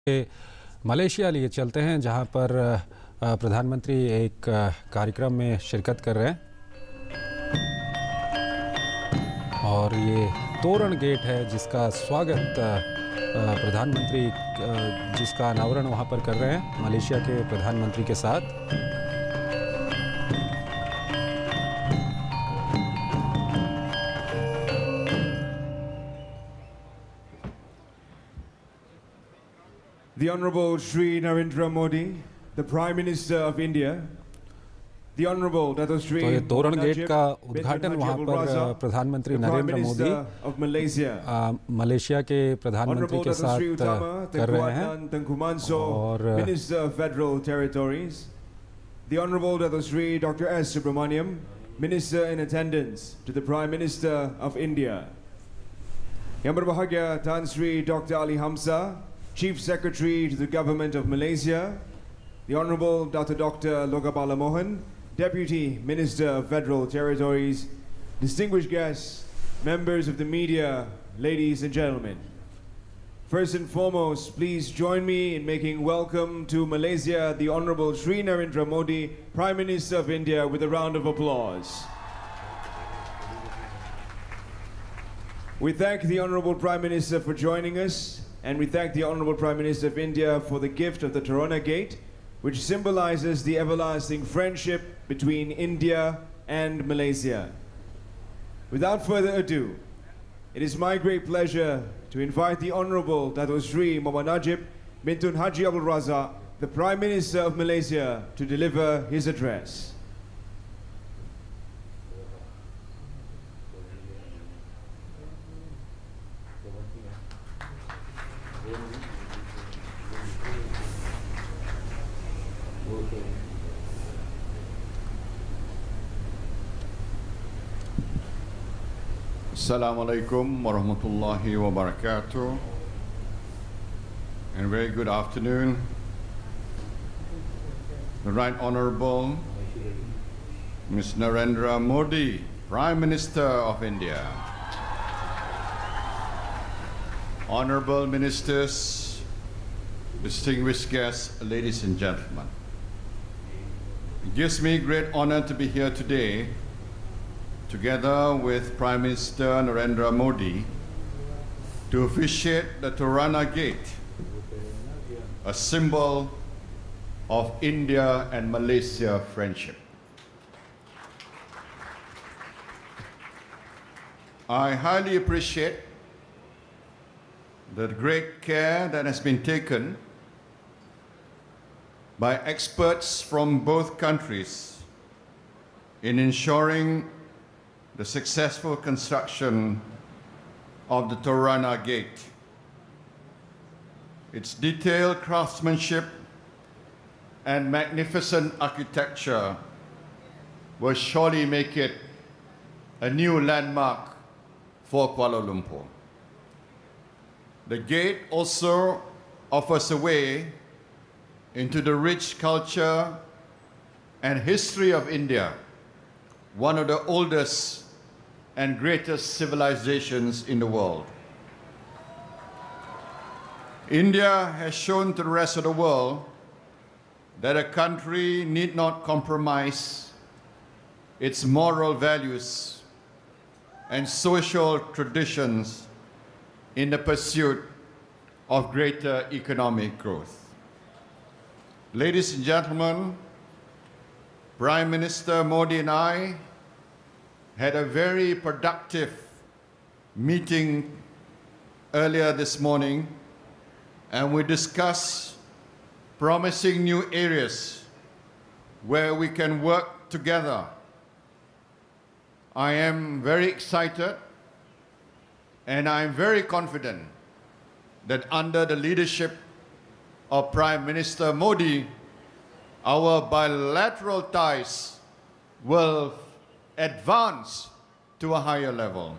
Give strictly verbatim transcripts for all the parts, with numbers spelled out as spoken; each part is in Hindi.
मलेशिया लिए चलते हैं, जहां पर प्रधानमंत्री एक कार्यक्रम में शिरकत कर रहे हैं और ये तोरण गेट है जिसका स्वागत प्रधानमंत्री जिसका अनावरण वहां पर कर रहे हैं मलेशिया के प्रधानमंत्री के साथ। The Honorable Shri Narendra Modi, the Prime Minister of India, the Honorable Dato Shri तो ये तोरण गेट Najib का bin उद्घाटन Haji वहाँ Abdul पर Razak, प्रधानमंत्री the Prime Narendra Modi Minister of Malaysia, आ, मलेशिया के प्रधानमंत्री Honorable के Dato साथ Sri Utama कर रहे हैं Tengku Adnan Tengku Mansor, और Minister of Federal Territories, the Honorable Dato Sri Doctor S. Subramaniam, Minister in attendance to the Prime Minister of India, Yang Berbahagia Tan Sri Doctor Ali Hamza, Chief Secretary to the Government of Malaysia, the Honorable Doctor Doctor Logabala Mohan, Deputy Minister of Federal Territories, distinguished guests, members of the media, ladies and gentlemen. First and foremost, please join me in making welcome to Malaysia the Honorable Shri Narendra Modi, Prime Minister of India, with a round of applause. We thank the Honorable Prime Minister for joining us, and we thank the Honorable Prime Minister of India for the gift of the Torana Gate, which symbolizes the everlasting friendship between India and Malaysia. Without further ado, it is my great pleasure to invite the Honorable Dato Sri Muhammad Najib bin Haji Abdul Razak, the Prime Minister of Malaysia, to deliver his address. Assalamu alaikum warahmatullahi wabarakatuh, and very good afternoon. The Right Honorable Miz Narendra Modi, Prime Minister of India. Honorable Ministers, distinguished guests, ladies and gentlemen. It gives me great honor to be here today together with Prime Minister Narendra Modi to officiate the Torana Gate, a symbol of India and Malaysia friendship. I highly appreciate the great care that has been taken by experts from both countries in ensuring the successful construction of the Torana Gate. Its detailed craftsmanship and magnificent architecture will surely make it a new landmark for Kuala Lumpur. The gate also offers a way into the rich culture and history of India, one of the oldest and greatest civilizations in the world. India has shown to the rest of the world that a country need not compromise its moral values and social traditions in the pursuit of greater economic growth. Ladies and gentlemen, Prime Minister Modi and I had a very productive meeting earlier this morning, and we discussed promising new areas where we can work together. I am very excited and I am very confident that under the leadership of Prime Minister Modi, our bilateral ties will advance to a higher level.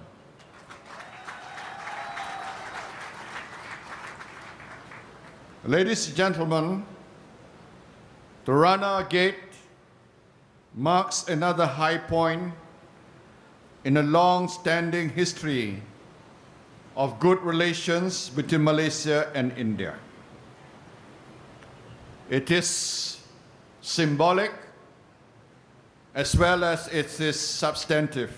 Ladies and gentlemen, Torana Gate marks another high point in a long-standing history of good relations between Malaysia and India. It is symbolic as well as it is substantive,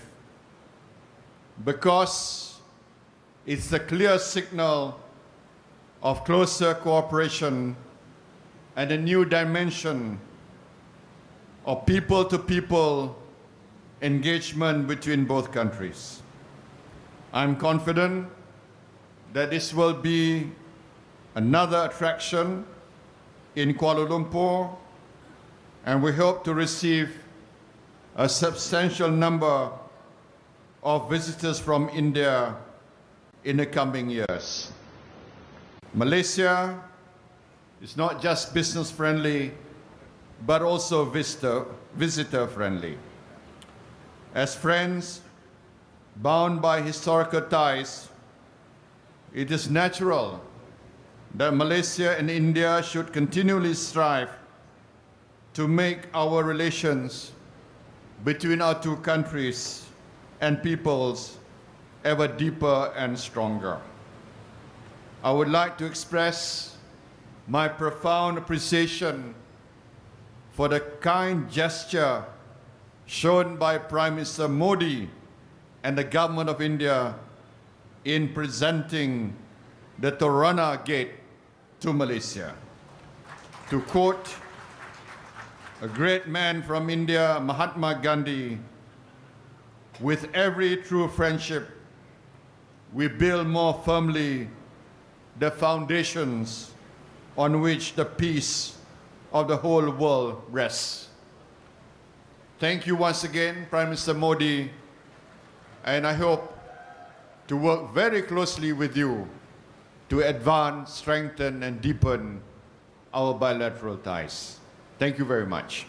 because it's a clear signal of closer cooperation and a new dimension of people-to-people engagement between both countries. I'm confident that this will be another attraction in Kuala Lumpur, and we hope to receive a substantial number of visitors from India in the coming years. Malaysia is not just business friendly, but also visitor, visitor friendly. As friends bound by historical ties, it is natural that Malaysia and India should continually strive to make our relations between our two countries and peoples ever deeper and stronger. I would like to express my profound appreciation for the kind gesture shown by Prime Minister Modi and the government of India in presenting the Torana Gate to Malaysia. To quote a great man from India, Mahatma Gandhi, "With every true friendship, we build more firmly the foundations on which the peace of the whole world rests." Thank you once again, Prime Minister Modi, and I hope to work very closely with you to advance, strengthen, and deepen our bilateral ties. Thank you very much.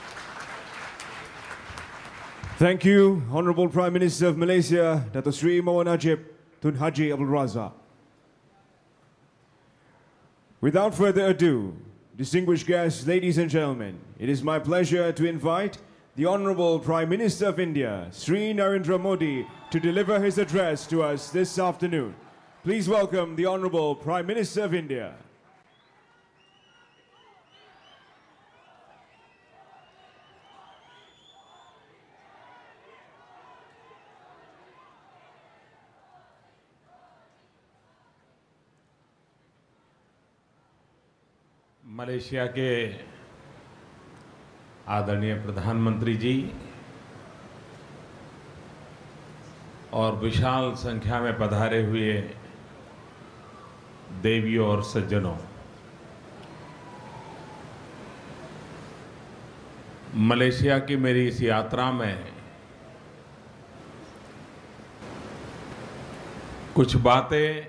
Thank you, Honorable Prime Minister of Malaysia, Dato' Sri Mawar Najib Tun Haji Abdul Razak. Without further ado, distinguished guests, ladies and gentlemen, it is my pleasure to invite the Honorable Prime Minister of India, Sri Narendra Modi, to deliver his address to us this afternoon. Please welcome the Honorable Prime Minister of India. Malaysia के आदरणीय प्रधानमंत्री जी और विशाल संख्या में पधारे हुए देवियों और सज्जनों, मलेशिया की मेरी इस यात्रा में कुछ बातें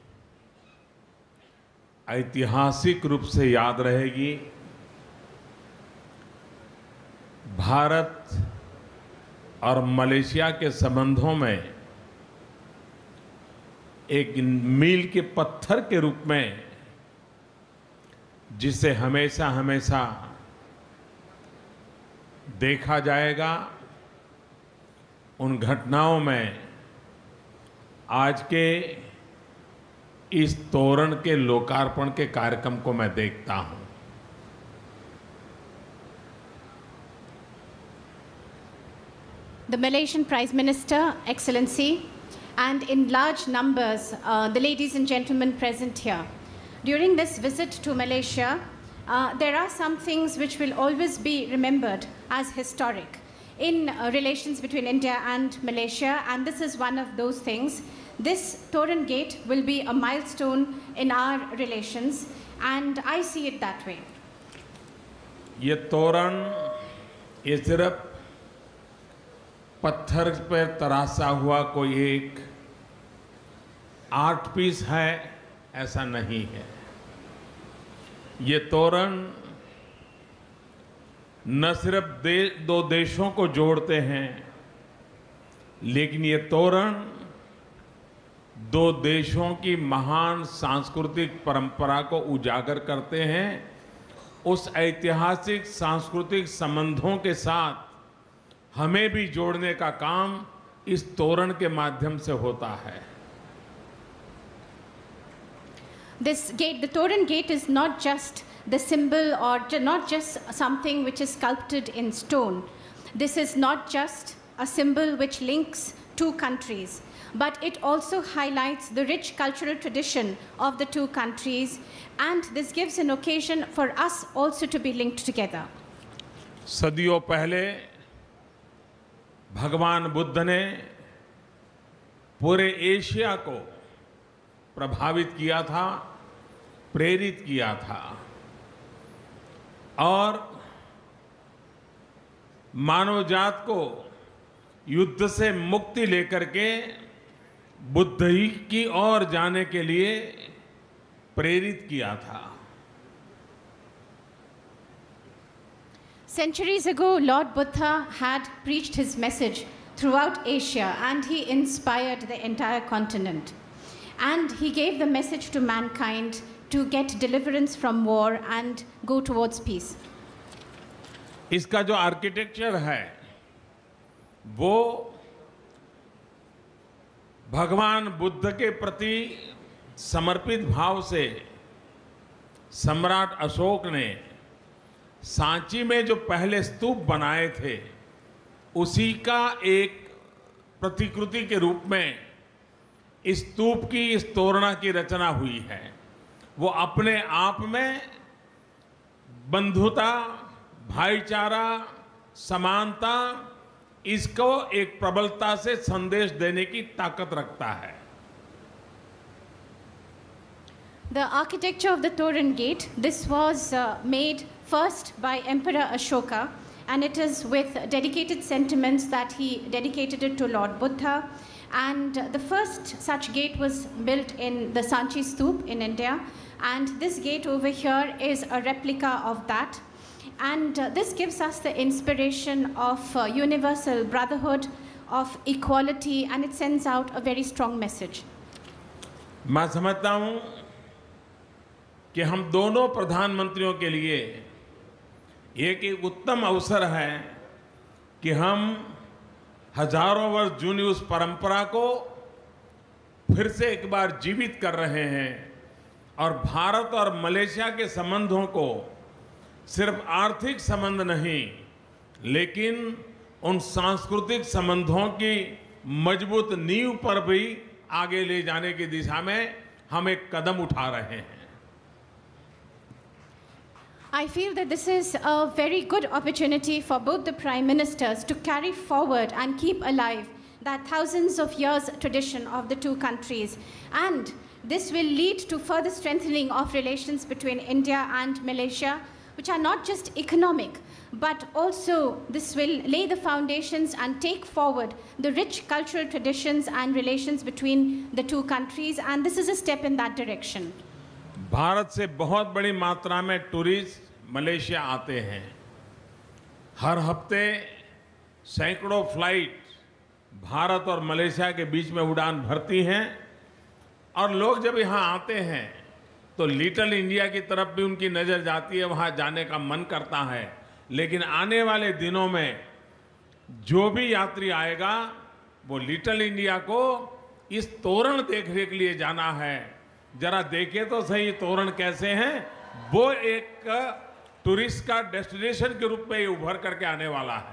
ऐतिहासिक रूप से याद रहेगी। भारत और मलेशिया के संबंधों में एक मील के पत्थर के रूप में जिसे हमेशा हमेशा देखा जाएगा, उन घटनाओं में आज के इस तोरण के लोकार्पण के कार्यक्रम को मैं देखता हूं। The Malaysian Prime Minister, Excellency, and in large numbers, uh, the ladies and gentlemen present here. During this visit to Malaysia, uh, there are some things which will always be remembered as historic in uh, relations between India and Malaysia, and this is one of those things. This Toran Gate will be a milestone in our relations, and I see it that way. ये तोरण ये सिर्फ पत्थर पर तराशा हुआ कोई एक आर्ट पीस है, ऐसा नहीं है। ये तोरण न सिर्फ दे, दो देशों को जोड़ते हैं, लेकिन ये तोरण दो देशों की महान सांस्कृतिक परंपरा को उजागर करते हैं। उस ऐतिहासिक सांस्कृतिक संबंधों के साथ हमें भी जोड़ने का काम इस तोरण के माध्यम से होता है। This gate, the Toran Gate, is not just the symbol, or ju- not just something which is sculpted in stone. This is not just a symbol which links two countries, but it also highlights the rich cultural tradition of the two countries, and this gives an occasion for us also to be linked together. सदियों पहले भगवान बुद्ध ने पूरे एशिया को प्रभावित किया था, प्रेरित किया था, और मानव जात को युद्ध से मुक्ति लेकर के बुद्ध ही की ओर जाने के लिए प्रेरित किया था। Centuries ago, Lord Buddha had preached his message throughout Asia, and he inspired the entire continent. And he gave the message to mankind to get deliverance from war and go towards peace. इसका जो आर्किटेक्चर है वो भगवान बुद्ध के प्रति समर्पित भाव से सम्राट अशोक ने सांची में जो पहले स्तूप बनाए थे उसी का एक प्रतिकृति के रूप में इस स्तूप की, इस तोरणा की रचना हुई है। वो अपने आप में बंधुता, भाईचारा, समानता, इसको एक प्रबलता से संदेश देने की ताकत रखता है। The architecture of the Toran Gate, this was uh, made first by Emperor Ashoka, and it is with dedicated sentiments that he dedicated it to Lord Buddha. And uh, the first such gate was built in the Sanchi Stoop in India, and this gate over here is a replica of that. And uh, this gives us the inspiration of uh, universal brotherhood, of equality, and it sends out a very strong message. मैं समझता हूं कि हम दोनों प्रधानमंत्रियों के लिए एक एक उत्तम अवसर है कि हम हजारों वर्ष जूनी उस परंपरा को फिर से एक बार जीवित कर रहे हैं और भारत और मलेशिया के संबंधों को सिर्फ आर्थिक संबंध नहीं, लेकिन उन सांस्कृतिक संबंधों की मजबूत नींव पर भी आगे ले जाने की दिशा में हम एक कदम उठा रहे हैं। I feel that this is a very good opportunity for both the Prime Ministers to carry forward and keep alive that thousands of years tradition of the two countries. And this will lead to further strengthening of relations between India and Malaysia, which are not just economic, but also this will lay the foundations and take forward the rich cultural traditions and relations between the two countries, and this is a step in that direction. Bharat से बहुत बड़ी मात्रा में टूरिस्ट मलेशिया आते हैं। हर हफ्ते सैकड़ों फ्लाइट भारत और मलेशिया के बीच में उड़ान भरती हैं, और लोग जब यहाँ आते हैं तो लिटिल इंडिया की तरफ भी उनकी नज़र जाती है, वहाँ जाने का मन करता है। लेकिन आने वाले दिनों में जो भी यात्री आएगा वो लिटिल इंडिया को इस तोरण देखने के लिए जाना है। जरा देखे तो सही तोरण कैसे हैं, वो एक टूरिस्ट का डेस्टिनेशन के रूप में उभर करके आने वाला है।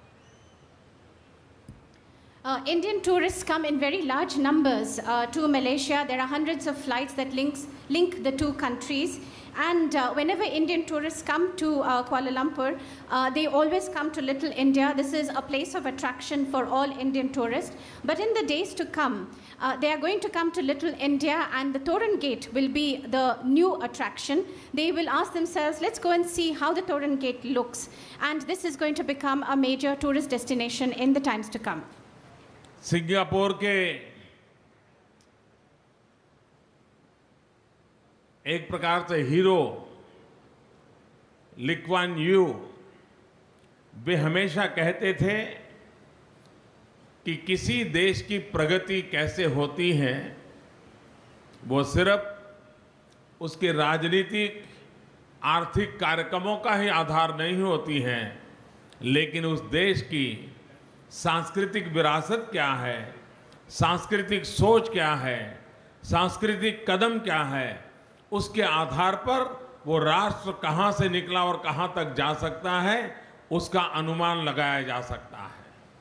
Uh, Indian tourists come in very large numbers uh, to Malaysia. There are hundreds of flights that links, link the two countries. And uh, whenever Indian tourists come to uh, Kuala Lumpur, uh, they always come to Little India. This is a place of attraction for all Indian tourists. But in the days to come, uh, they are going to come to Little India, and the Toran Gate will be the new attraction. They will ask themselves, let's go and see how the Toran Gate looks. And this is going to become a major tourist destination in the times to come. Singapore के एक प्रकार से हीरो ली कुआन यू, वे हमेशा कहते थे कि किसी देश की प्रगति कैसे होती है वो सिर्फ उसके राजनीतिक आर्थिक कार्यक्रमों का ही आधार नहीं होती है, लेकिन उस देश की सांस्कृतिक विरासत क्या है, सांस्कृतिक सोच क्या है, सांस्कृतिक कदम क्या है, उसके आधार पर वो राष्ट्र कहां से निकला और कहां तक जा सकता है, उसका अनुमान लगाया जा सकता है।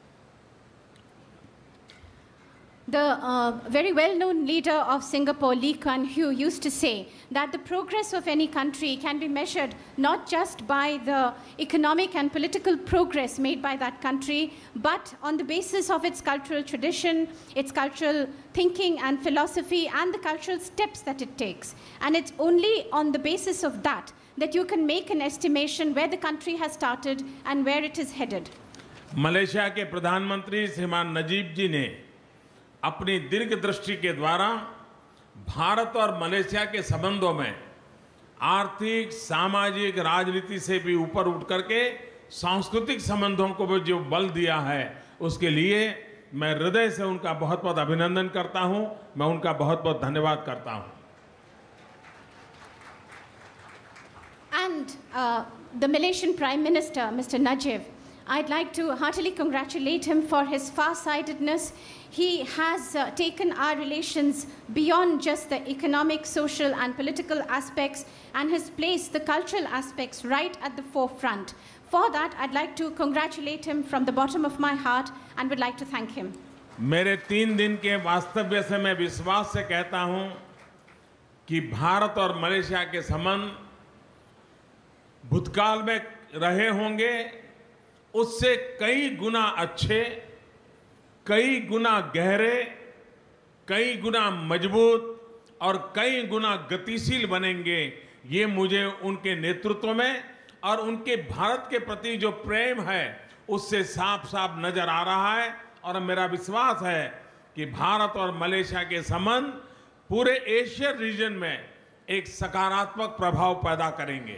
The uh, very well-known leader of Singapore, Lee Kuan Yew, used to say that the progress of any country can be measured not just by the economic and political progress made by that country, but on the basis of its cultural tradition, its cultural thinking and philosophy, and the cultural steps that it takes. And it's only on the basis of that that you can make an estimation where the country has started and where it is headed. Malaysia के प्रधानमंत्री श्रीमान नजीब जी ने अपनी दीर्घ दृष्टि के द्वारा भारत और मलेशिया के संबंधों में आर्थिक, सामाजिक, राजनीति से भी ऊपर उठ करके सांस्कृतिक संबंधों को भी जो बल दिया है, उसके लिए मैं हृदय से उनका बहुत बहुत अभिनंदन करता हूं, मैं उनका बहुत बहुत धन्यवाद करता हूं। And uh, the Malaysian Prime Minister, Mister Najib, I'd like to heartily congratulate him for his far-sightedness. He has uh, taken our relations beyond just the economic, social, and political aspects and has placed the cultural aspects right at the forefront. For that, I'd like to congratulate him from the bottom of my heart and would like to thank him. मेरे तीन दिन के वास्तव्य से मैं विश्वास से कहता हूं कि भारत और मलेशिया के संबंध भूतकाल में रहे होंगे, उससे कई गुना अच्छे, कई गुना गहरे, कई गुना मजबूत और कई गुना गतिशील बनेंगे। ये मुझे उनके नेतृत्व में और उनके भारत के प्रति जो प्रेम है, उससे साफ साफ नजर आ रहा है। और मेरा विश्वास है कि भारत और मलेशिया के संबंध पूरे एशियन रीजन में एक सकारात्मक प्रभाव पैदा करेंगे।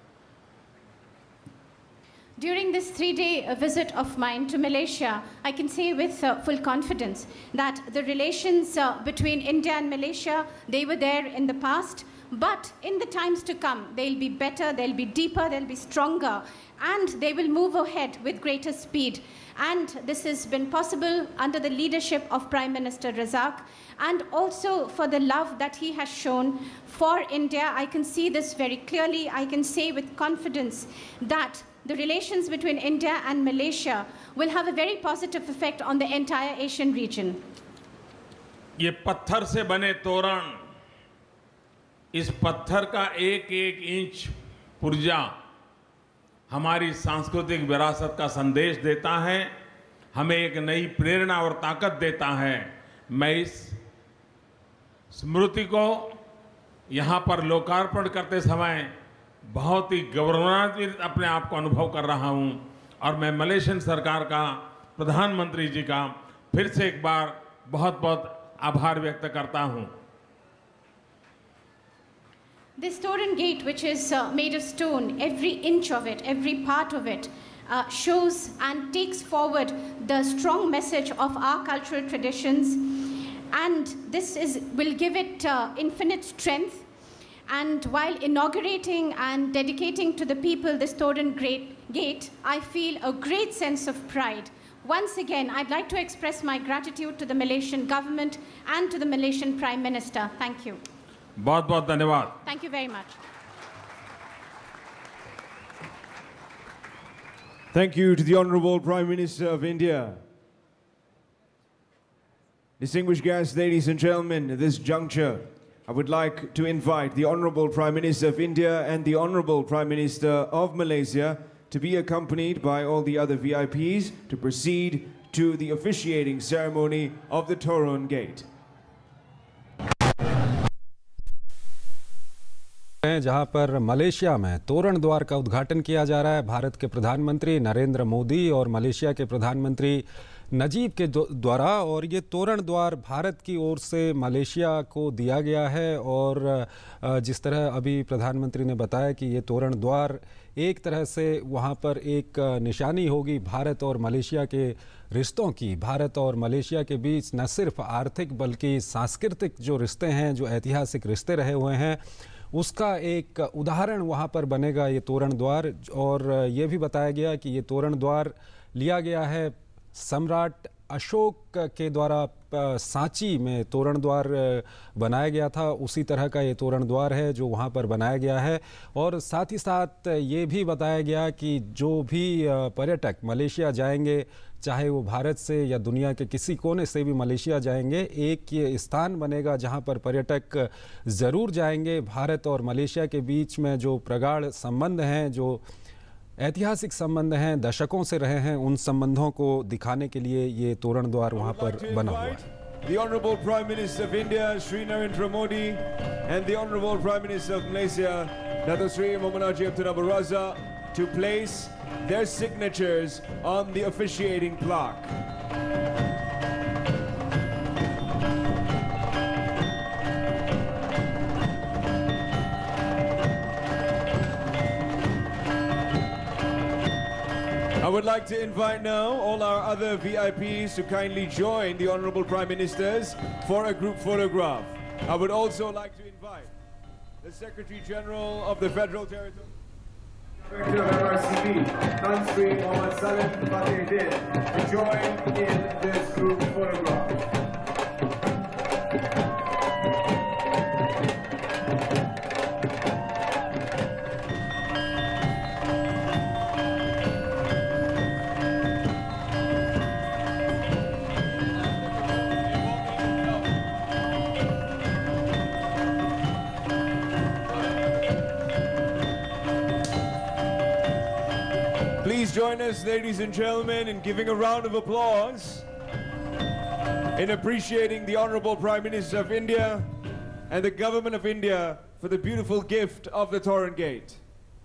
During this three-day visit of mine to Malaysia, I can say with uh, full confidence that the relations uh, between India and Malaysia, they were there in the past, but in the times to come, they'll be better, they'll be deeper, they'll be stronger, and they will move ahead with greater speed. And this has been possible under the leadership of Prime Minister Razak, and also for the love that he has shown for India. I can see this very clearly. I can say with confidence that the relations between India and Malaysia will have a very positive effect on the entire Asian region. ये पत्थर से बने तोरण, इस पत्थर का एक एक इंच पुर्जा हमारी सांस्कृतिक विरासत का संदेश देता है, हमें एक नई प्रेरणा और ताकत देता है। मैं इस स्मृति को यहाँ पर लोकार्पण करते समय बहुत ही गौरवान्वित अपने आप को अनुभव कर रहा हूं और मैं मलेशियन सरकार का, प्रधानमंत्री जी का फिर से एक बार बहुत बहुत आभार व्यक्त करता हूं। This Toran gate, which is uh, made of stone, every inch of it, every part of it, uh, shows and takes forward the strong message of our cultural traditions, and this is will give it uh, infinite strength. And while inaugurating and dedicating to the people this Toran gate, I feel a great sense of pride. Once again, I'd like to express my gratitude to the Malaysian government and to the Malaysian Prime Minister. Thank you. बहुत बहुत धन्यवाद। Thank you very much. Thank you to the Honorable Prime Minister of India. Distinguished guests, ladies and gentlemen, at this juncture, I would like to invite the Honorable Prime Minister of India and the Honorable Prime Minister of Malaysia to be accompanied by all the other V I Ps to proceed to the officiating ceremony of the Toran Gate. जहां पर मलेशिया में तोरण द्वार का उद्घाटन किया जा रहा है। भारत के प्रधानमंत्री नरेंद्र मोदी और मलेशिया के प्रधानमंत्री नजीब के द्वारा, और ये तोरण द्वार भारत की ओर से मलेशिया को दिया गया है। और जिस तरह अभी प्रधानमंत्री ने बताया कि ये तोरण द्वार एक तरह से वहाँ पर एक निशानी होगी भारत और मलेशिया के रिश्तों की। भारत और मलेशिया के बीच न सिर्फ आर्थिक बल्कि सांस्कृतिक जो रिश्ते हैं, जो ऐतिहासिक रिश्ते रहे हुए हैं, उसका एक उदाहरण वहाँ पर बनेगा ये तोरण द्वार। और ये भी बताया गया कि ये तोरण द्वार लिया गया है सम्राट अशोक के द्वारा सांची में तोरण द्वार बनाया गया था, उसी तरह का ये तोरण द्वार है जो वहाँ पर बनाया गया है। और साथ ही साथ ये भी बताया गया कि जो भी पर्यटक मलेशिया जाएंगे, चाहे वो भारत से या दुनिया के किसी कोने से भी मलेशिया जाएंगे, एक ये स्थान बनेगा जहां पर पर्यटक ज़रूर जाएंगे। भारत और मलेशिया के बीच में जो प्रगाढ़ संबंध हैं, जो ऐतिहासिक संबंध हैं, दशकों से रहे हैं, उन संबंधों को दिखाने के लिए ये तोरण द्वार वहां पर बना हुआ है। The Honorable Prime Minister of India, Shri Narendra Modi, and the Honorable Prime Minister of Malaysia, Dato' Sri Mohammad Najib Tun Abdul Razak, to place their signatures on the officiating plaque. I would like to invite now all our other V I Ps to kindly join the Honorable Prime Ministers for a group photograph. I would also like to invite the Secretary General of the Federal Territory, Director of M R C B, Tan Sri Mohammad Salim Fatehudin, to join in this group photograph. Please join us, ladies and gentlemen, in giving a round of applause in appreciating the Honorable Prime Minister of India and the Government of India for the beautiful gift of the Torrent Gate.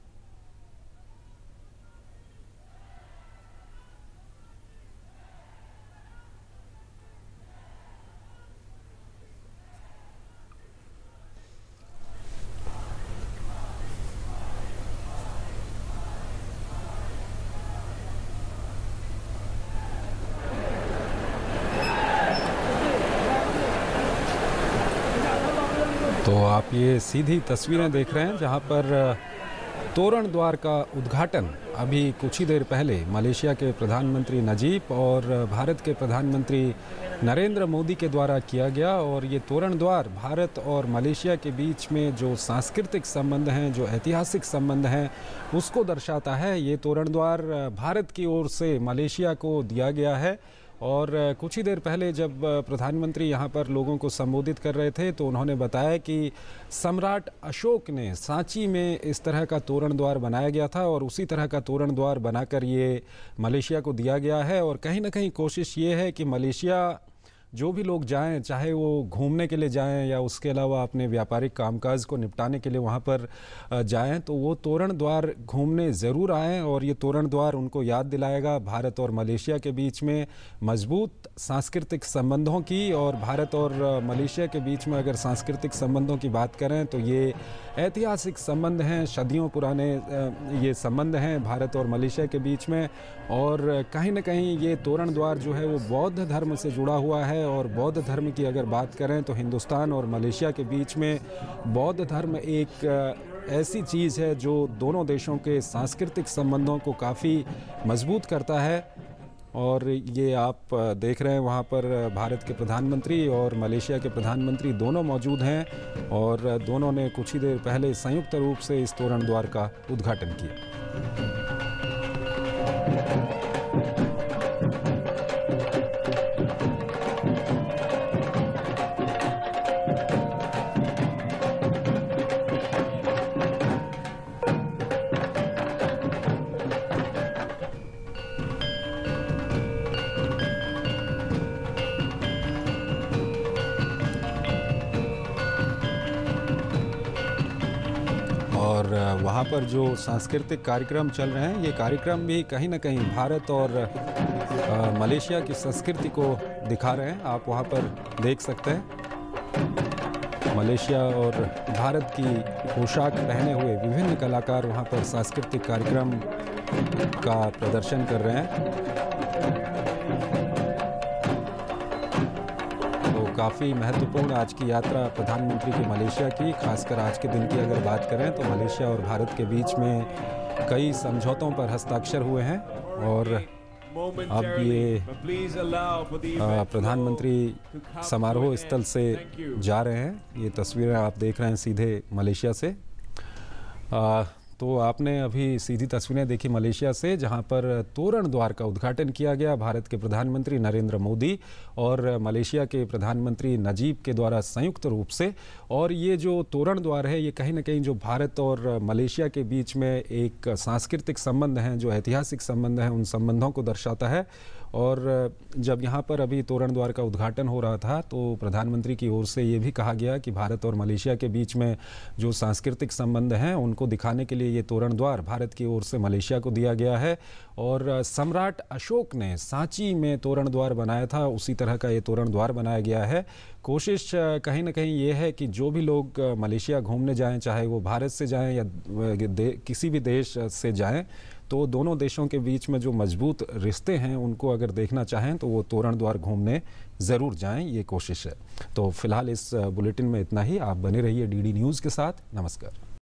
तो आप ये सीधी तस्वीरें देख रहे हैं जहां पर तोरण द्वार का उद्घाटन अभी कुछ ही देर पहले मलेशिया के प्रधानमंत्री नजीब और भारत के प्रधानमंत्री नरेंद्र मोदी के द्वारा किया गया। और ये तोरण द्वार भारत और मलेशिया के बीच में जो सांस्कृतिक संबंध हैं, जो ऐतिहासिक संबंध हैं, उसको दर्शाता है। ये तोरण द्वार भारत की ओर से मलेशिया को दिया गया है। और कुछ ही देर पहले जब प्रधानमंत्री यहाँ पर लोगों को संबोधित कर रहे थे तो उन्होंने बताया कि सम्राट अशोक ने सांची में इस तरह का तोरण द्वार बनाया गया था और उसी तरह का तोरण द्वार बनाकर ये मलेशिया को दिया गया है। और कहीं ना कहीं कोशिश ये है कि मलेशिया जो भी लोग जाएं, चाहे वो घूमने के लिए जाएं या उसके अलावा अपने व्यापारिक कामकाज को निपटाने के लिए वहाँ पर जाएं, तो वो तोरण द्वार घूमने ज़रूर आएं। और ये तोरण द्वार उनको याद दिलाएगा भारत और मलेशिया के बीच में मजबूत सांस्कृतिक संबंधों की। और भारत और मलेशिया के बीच में अगर सांस्कृतिक संबंधों की बात करें तो ये ऐतिहासिक संबंध हैं, सदियों पुराने ये संबंध हैं भारत और मलेशिया के बीच में। और कहीं ना कहीं ये तोरण द्वार जो है वो बौद्ध धर्म से जुड़ा हुआ है। और बौद्ध धर्म की अगर बात करें तो हिंदुस्तान और मलेशिया के बीच में बौद्ध धर्म एक ऐसी चीज़ है जो दोनों देशों के सांस्कृतिक संबंधों को काफ़ी मजबूत करता है। और ये आप देख रहे हैं वहाँ पर भारत के प्रधानमंत्री और मलेशिया के प्रधानमंत्री दोनों मौजूद हैं और दोनों ने कुछ ही देर पहले संयुक्त रूप से इस तोरण द्वार का उद्घाटन किया। और वहाँ पर जो सांस्कृतिक कार्यक्रम चल रहे हैं, ये कार्यक्रम भी कहीं ना कहीं भारत और आ, मलेशिया की संस्कृति को दिखा रहे हैं। आप वहाँ पर देख सकते हैं मलेशिया और भारत की पोशाक पहने हुए विभिन्न कलाकार वहाँ पर सांस्कृतिक कार्यक्रम का प्रदर्शन कर रहे हैं। काफ़ी महत्वपूर्ण आज की यात्रा प्रधानमंत्री की मलेशिया की, खासकर आज के दिन की अगर बात करें तो मलेशिया और भारत के बीच में कई समझौतों पर हस्ताक्षर हुए हैं। और अब ये प्रधानमंत्री समारोह स्थल से जा रहे हैं। ये तस्वीरें आप देख रहे हैं सीधे मलेशिया से। आ, तो आपने अभी सीधी तस्वीरें देखी मलेशिया से, जहां पर तोरण द्वार का उद्घाटन किया गया भारत के प्रधानमंत्री नरेंद्र मोदी और मलेशिया के प्रधानमंत्री नजीब के द्वारा संयुक्त रूप से। और ये जो तोरण द्वार है, ये कहीं ना कहीं जो भारत और मलेशिया के बीच में एक सांस्कृतिक संबंध हैं, जो ऐतिहासिक संबंध हैं, उन संबंधों को दर्शाता है। और जब यहाँ पर अभी तोरण द्वार का उद्घाटन हो रहा था तो प्रधानमंत्री की ओर से ये भी कहा गया कि भारत और मलेशिया के बीच में जो सांस्कृतिक संबंध हैं उनको दिखाने के लिए ये तोरण द्वार भारत की ओर से मलेशिया को दिया गया है। और सम्राट अशोक ने सांची में तोरण द्वार बनाया था, उसी तरह का ये तोरण द्वार बनाया गया है। कोशिश कहीं ना कहीं ये है कि जो भी लोग मलेशिया घूमने जाएं, चाहे वो भारत से जाएं या किसी भी देश से जाएं, तो दोनों देशों के बीच में जो मजबूत रिश्ते हैं उनको अगर देखना चाहें तो वो तोरण द्वार घूमने ज़रूर जाएं, ये कोशिश है। तो फिलहाल इस बुलेटिन में इतना ही। आप बने रहिए डीडी न्यूज़ के साथ। नमस्कार।